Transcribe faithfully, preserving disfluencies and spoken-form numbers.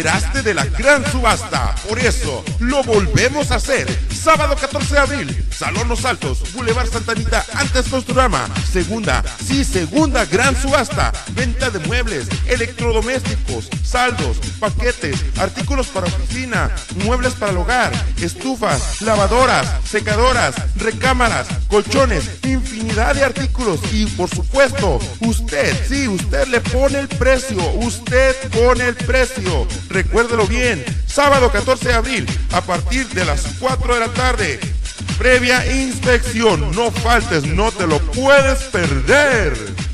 enteraste de la gran subasta. Por eso lo volvemos a hacer. Sábado catorce de abril, Salón Los Altos, Boulevard Santa Anita, antes Construrama. Segunda, sí, segunda gran subasta. Venta de muebles, electrodomésticos, saldos, paquetes, artículos para oficina, muebles para el hogar, estufas, lavadoras, secadoras, recámaras, colchones, infinidad de artículos. Y por supuesto, usted, sí, usted le pone el precio, usted pone el precio. Recuérdelo bien, sábado catorce de abril, a partir de las cuatro de la tarde. Previa inspección, no faltes, no te lo puedes perder.